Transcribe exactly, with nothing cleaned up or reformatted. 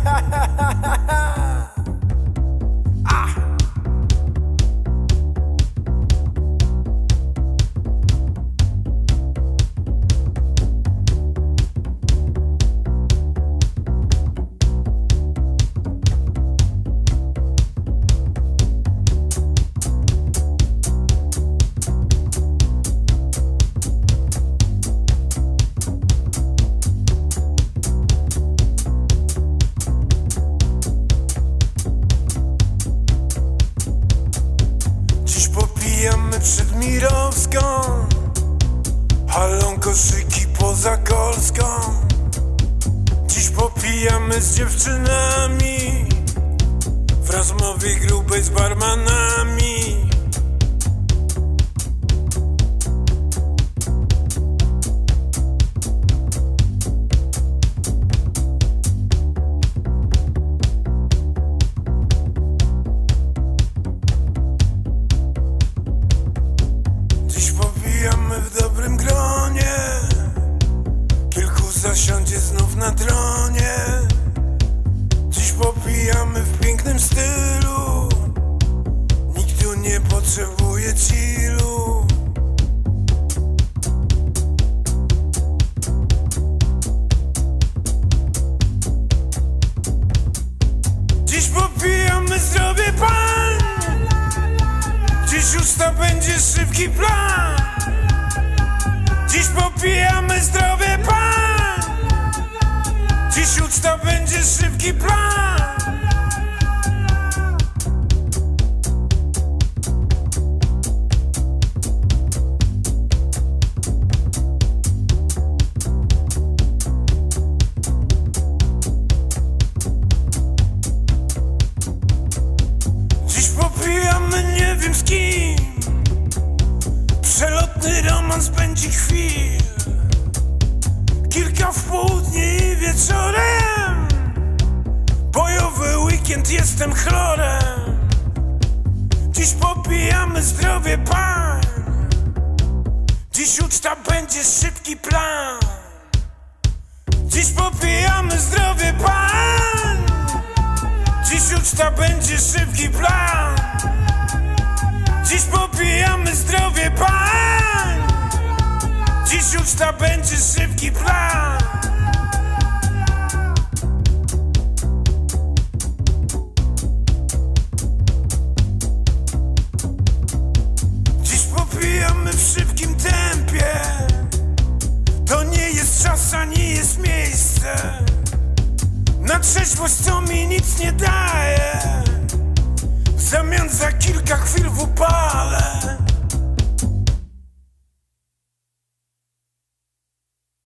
Przed Mirowską, halą koszyki poza Kolską. Dziś popijamy z dziewczynami, w rozmowie grubej z barmanami. W dobrym gronie kilku zasiądzie znów na tronie. Dziś popijamy w pięknym stylu, nikt tu nie potrzebuje chillu. Dziś popijamy zdrowie pan, dziś usta będzie szybki plan. Dziś popijamy zdrowie pan, dziś uczta będzie szybki plan. Dziś popijamy nie wiem z kim, przelotny romans będzie chwil. Kilka w południe i wieczorem, bojowy weekend, jestem chlorem. Dziś popijamy zdrowie pan, dziś uczta będzie szybki plan. Dziś popijamy zdrowie pan, dziś uczta będzie szybki plan. Dziś popijamy zdrowie pan, dziś uczta będzie szybki plan. Dziś popijamy w szybkim tempie, to nie jest czas ani jest miejsce na trzeźwość, co mi nic nie daje, w zamian za kilka chwil w upale.